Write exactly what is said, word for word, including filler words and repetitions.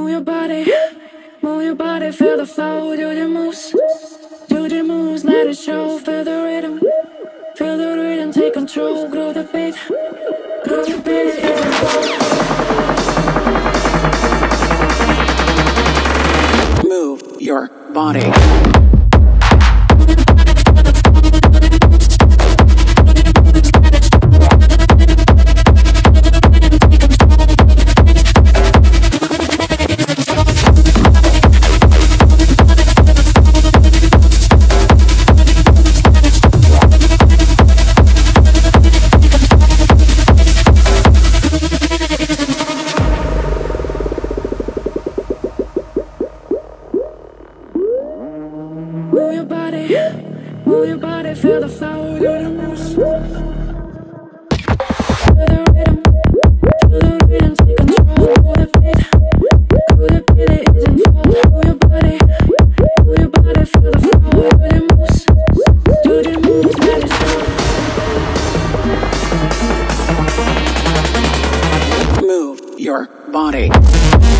Move your body, move your body, feel the flow, do the moves, do the moves, let it show, feel the rhythm, feel the rhythm, take control, grow the beat, grow the beat, it isn't cold. Move your body. Move your body, move your body, feel the flow, do the moves, feel the rhythm, feel the rhythm, take control, grow the beat, grow the beat, it isn't cold. Move your body, move your body, feel the flow, do the moves, do the moves, let it show. Move your body.